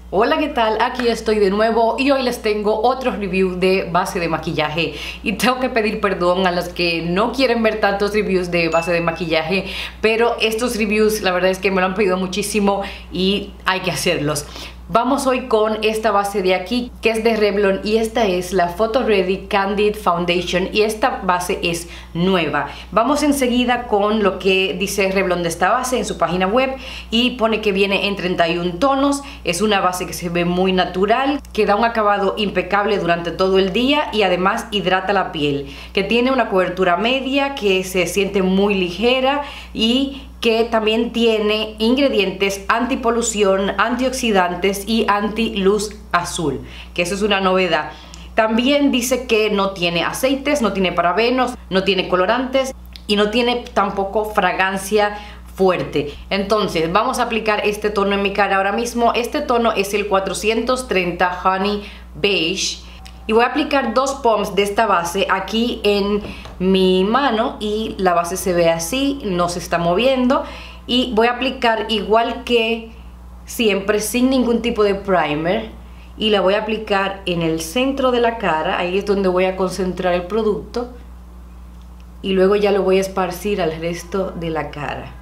Hola, ¿qué tal? Aquí estoy de nuevo y hoy les tengo otro review de base de maquillaje. Y tengo que pedir perdón a los que no quieren ver tantos reviews de base de maquillaje, pero estos reviews la verdad es que me lo han pedido muchísimo y hay que hacerlos. Vamos hoy con esta base de aquí, que es de Revlon, y esta es la Photo Ready Candid Foundation, y esta base es nueva. Vamos enseguida con lo que dice Revlon de esta base en su página web, y pone que viene en 31 tonos. Es una base que se ve muy natural, que da un acabado impecable durante todo el día y además hidrata la piel, que tiene una cobertura media, que se siente muy ligera y que también tiene ingredientes antipolución, antioxidantes y anti-luz azul, que eso es una novedad. También dice que no tiene aceites, no tiene parabenos, no tiene colorantes y no tiene tampoco fragancia fuerte. Entonces vamos a aplicar este tono en mi cara ahora mismo. Este tono es el 430 Honey Beige. Y voy a aplicar dos pumps de esta base aquí en mi mano y la base se ve así, no se está moviendo. Y voy a aplicar igual que siempre, sin ningún tipo de primer. Y la voy a aplicar en el centro de la cara, ahí es donde voy a concentrar el producto. Y luego ya lo voy a esparcir al resto de la cara.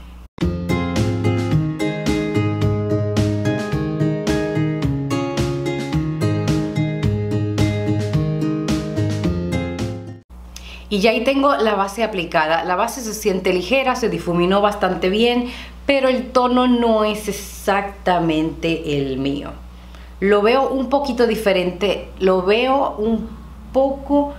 Y ya ahí tengo la base aplicada. La base se siente ligera, se difuminó bastante bien, pero el tono no es exactamente el mío. Lo veo un poquito diferente, lo veo un poco,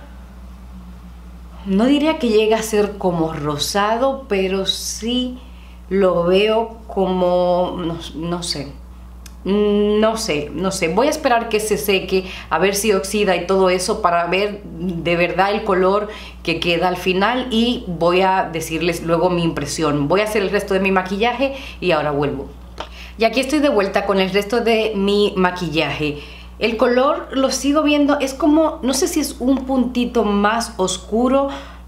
no diría que llega a ser como rosado, pero sí lo veo como, no sé. No sé, voy a esperar que se seque, a ver si oxida y todo eso para ver de verdad el color que queda al final, y voy a decirles luego mi impresión. Voy a hacer el resto de mi maquillaje y ahora vuelvo. Y aquí estoy de vuelta con el resto de mi maquillaje. El color lo sigo viendo, es como, no sé si es un puntito más oscuro.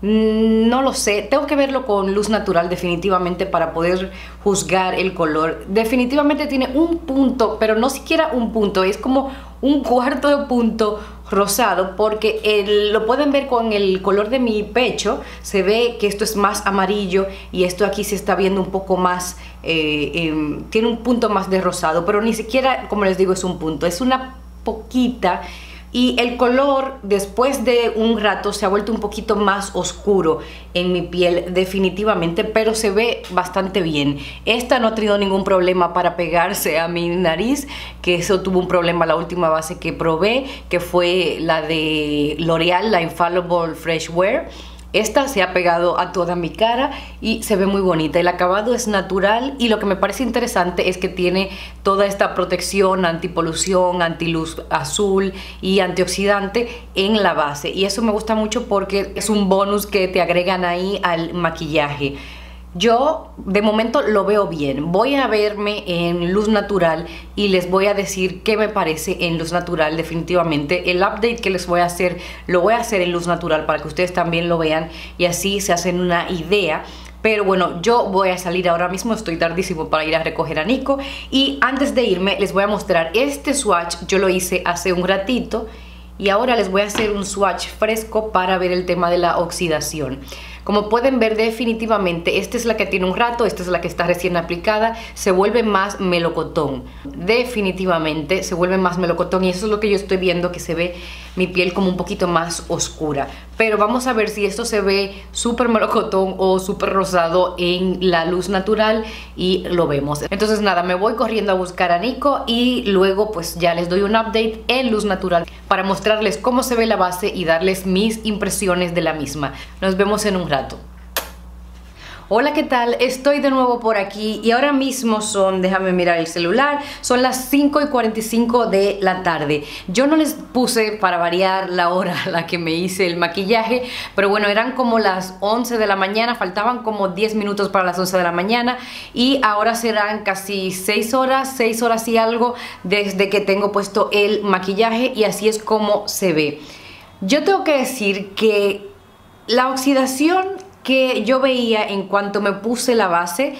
No lo sé, tengo que verlo con luz natural definitivamente para poder juzgar el color. Definitivamente tiene un punto, pero no siquiera un punto, es como un cuarto de punto rosado, porque lo pueden ver con el color de mi pecho. Se ve que esto es más amarillo y esto aquí se está viendo un poco más, tiene un punto más de rosado, pero ni siquiera, como les digo, es un punto, es una poquita. Y el color después de un rato se ha vuelto un poquito más oscuro en mi piel definitivamente, pero se ve bastante bien. Esta no ha tenido ningún problema para pegarse a mi nariz, que eso tuvo un problema la última base que probé, que fue la de L'Oreal, la Infallible Fresh Wear. Esta se ha pegado a toda mi cara y se ve muy bonita. El acabado es natural y lo que me parece interesante es que tiene toda esta protección antipolución, antiluz azul y antioxidante en la base. Y eso me gusta mucho porque es un bonus que te agregan ahí al maquillaje. Yo de momento lo veo bien. Voy a verme en luz natural y les voy a decir qué me parece en luz natural. Definitivamente el update que les voy a hacer, lo voy a hacer en luz natural para que ustedes también lo vean y así se hacen una idea. Pero bueno, yo voy a salir ahora mismo, estoy tardísimo para ir a recoger a Nico. Y antes de irme les voy a mostrar este swatch. Yo lo hice hace un ratito y ahora les voy a hacer un swatch fresco para ver el tema de la oxidación. Como pueden ver, definitivamente esta es la que tiene un rato, esta es la que está recién aplicada, se vuelve más melocotón. Definitivamente se vuelve más melocotón y eso es lo que yo estoy viendo, que se ve mi piel como un poquito más oscura. Pero vamos a ver si esto se ve súper melocotón o súper rosado en la luz natural y lo vemos. Entonces nada, me voy corriendo a buscar a Nico y luego pues ya les doy un update en luz natural para mostrarles cómo se ve la base y darles mis impresiones de la misma. Nos vemos en un rato. Hola, ¿qué tal? Estoy de nuevo por aquí y ahora mismo son, déjame mirar el celular, son las 5:45 de la tarde. Yo no les puse para variar la hora a la que me hice el maquillaje, pero bueno, eran como las 11 de la mañana, faltaban como 10 minutos para las 11 de la mañana y ahora serán casi 6 horas y algo desde que tengo puesto el maquillaje y así es como se ve. Yo tengo que decir que la oxidación que yo veía en cuanto me puse la base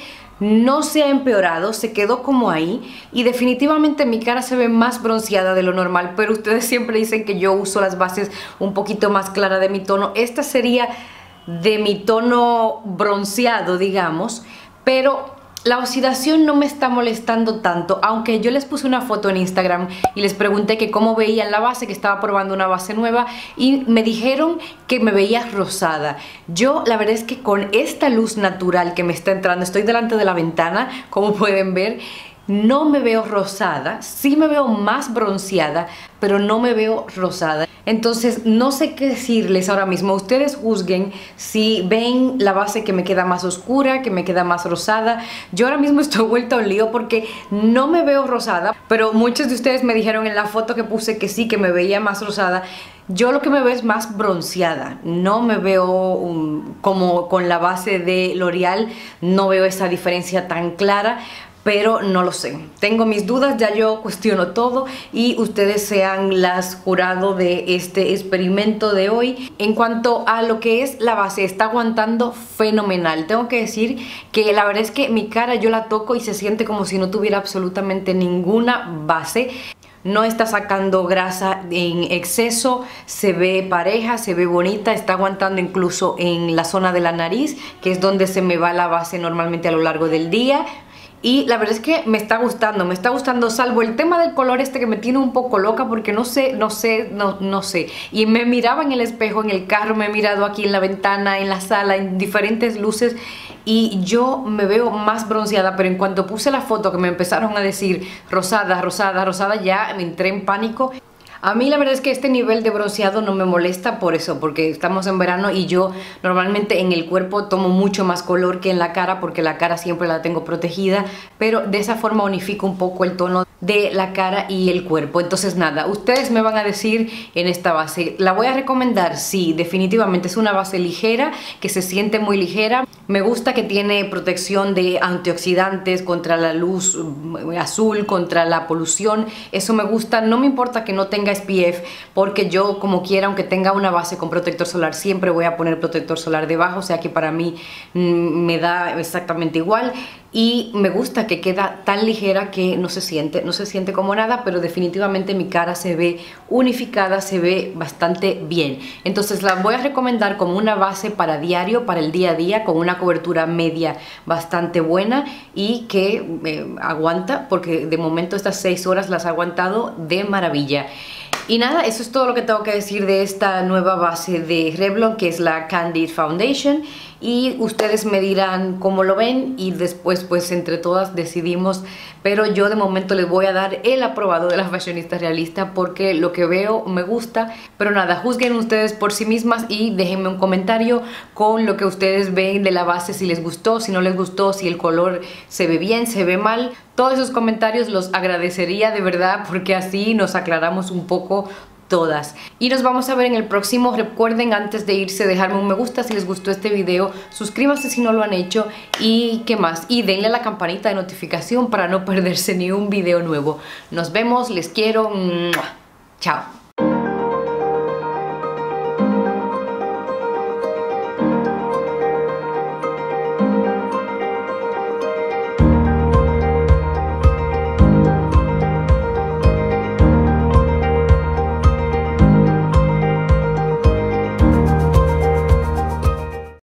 no se ha empeorado, se quedó como ahí y definitivamente mi cara se ve más bronceada de lo normal, pero ustedes siempre dicen que yo uso las bases un poquito más claras de mi tono. Esta sería de mi tono bronceado, digamos, pero la oxidación no me está molestando tanto, aunque yo les puse una foto en Instagram y les pregunté que cómo veían la base, que estaba probando una base nueva y me dijeron que me veía rosada. Yo la verdad es que con esta luz natural que me está entrando, estoy delante de la ventana, como pueden ver, no me veo rosada, sí me veo más bronceada, pero no me veo rosada. Entonces no sé qué decirles ahora mismo. Ustedes juzguen si ven la base que me queda más oscura, que me queda más rosada. Yo ahora mismo estoy vuelta a un lío porque no me veo rosada, pero muchos de ustedes me dijeron en la foto que puse que sí, que me veía más rosada. Yo lo que me veo es más bronceada, no me veo como con la base de L'Oreal, no veo esa diferencia tan clara. Pero no lo sé, tengo mis dudas, ya yo cuestiono todo y ustedes sean las jurado de este experimento de hoy. En cuanto a lo que es la base, está aguantando fenomenal. Tengo que decir que la verdad es que mi cara yo la toco y se siente como si no tuviera absolutamente ninguna base. No está sacando grasa en exceso, se ve pareja, se ve bonita, está aguantando incluso en la zona de la nariz, que es donde se me va la base normalmente a lo largo del día. Y la verdad es que me está gustando, salvo el tema del color este que me tiene un poco loca porque no sé. Y me miraba en el espejo, en el carro, me he mirado aquí en la ventana, en la sala, en diferentes luces y yo me veo más bronceada, pero en cuanto puse la foto que me empezaron a decir rosada, rosada, rosada, ya me entré en pánico. A mí la verdad es que este nivel de bronceado no me molesta por eso, porque estamos en verano y yo normalmente en el cuerpo tomo mucho más color que en la cara, porque la cara siempre la tengo protegida, pero de esa forma unifico un poco el tono de la cara y el cuerpo. Entonces nada, ustedes me van a decir en esta base, ¿la voy a recomendar? Sí, definitivamente es una base ligera, que se siente muy ligera. Me gusta que tiene protección de antioxidantes contra la luz azul, contra la polución, eso me gusta. No me importa que no tenga SPF, porque yo como quiera, aunque tenga una base con protector solar, siempre voy a poner protector solar debajo, o sea que para mí me da exactamente igual. Y me gusta que queda tan ligera que no se siente como nada, pero definitivamente mi cara se ve unificada, se ve bastante bien. Entonces la voy a recomendar como una base para diario, para el día a día, con una cobertura media bastante buena y que aguanta, porque de momento estas 6 horas las ha aguantado de maravilla. Y nada, eso es todo lo que tengo que decir de esta nueva base de Revlon, que es la Candid Foundation. Y ustedes me dirán cómo lo ven y después pues entre todas decidimos, pero yo de momento les voy a dar el aprobado de la fashionista realista porque lo que veo me gusta. Pero nada, juzguen ustedes por sí mismas y déjenme un comentario con lo que ustedes ven de la base, si les gustó, si no les gustó, si el color se ve bien, se ve mal. Todos esos comentarios los agradecería de verdad, porque así nos aclaramos un poco todas. Y nos vamos a ver en el próximo. Recuerden antes de irse dejarme un me gusta si les gustó este video, suscríbanse si no lo han hecho y qué más, y denle a la campanita de notificación para no perderse ni un video nuevo. Nos vemos, les quiero, chao.